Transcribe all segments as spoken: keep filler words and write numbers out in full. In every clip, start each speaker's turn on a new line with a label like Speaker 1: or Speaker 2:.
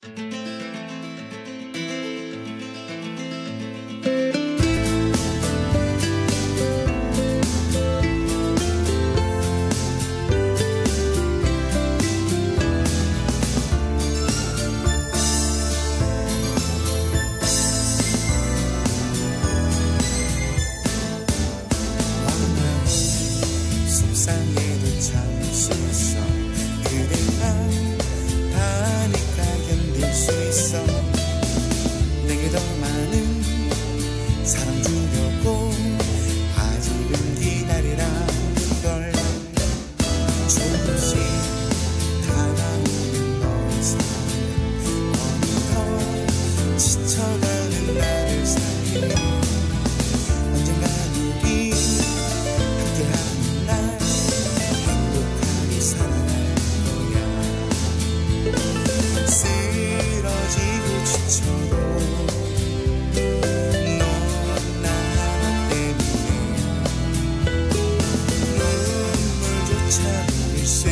Speaker 1: 속상해도 참을 수 있어. 그대가 다니까 견딜 수 있어. 내게 더 많은 사랑 주려고 아직은 기다리라는 걸. 조금씩 다가오는 너의 사랑, 어느덧 지쳐가는 나를 사랑해. 언젠가 우리 함께하는 날 행복하게 살아갈 거야. 쓰러지고 지쳐도 넌 나 하나 때문에 눈물조차 흘릴 수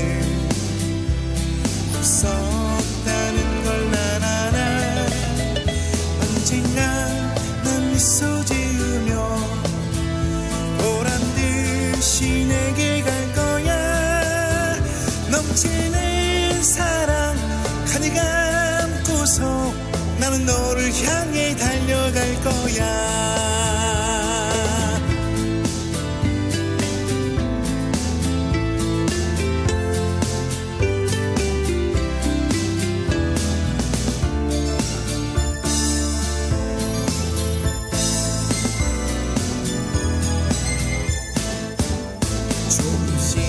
Speaker 1: 없었다는 걸 난 알아. 언젠가 난 미소 지으며 보란 듯이 내게 갈 거야. 넘치는 사랑 가득 안고서 나는 너를 향해 달려갈 거야. 조금씩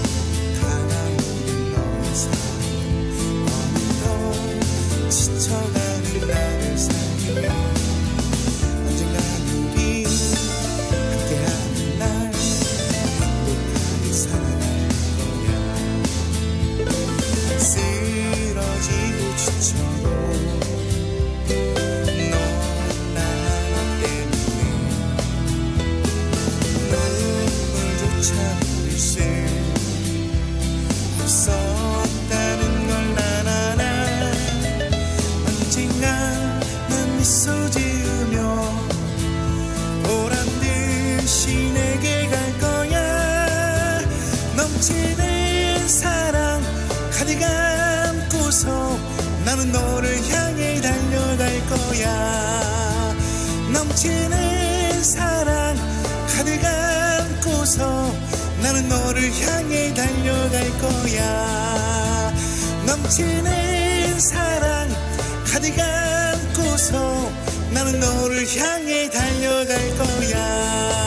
Speaker 1: 다가오는 너의 사랑, 어느덧 지쳐가는 나를 사랑해. 언젠가 우리 함께하는 날 행복하게 살아갈 거야. 쓰러지고 지쳐도 넌 나 하나 때문에 눈물조차 흘릴 수 없었다는 걸 난 알아. 언젠가 난 미소 지으며 보란 듯이 내게 갈 거야. 넘치는 사랑 가득 안고서 나는 너를 향해 달려갈 거야. 넘치는 사랑 가득 안고서 나는 너를 향해 달려갈 거야. 넘치는 사랑 가득 안고서 나는 너를 향해 달려갈 거야.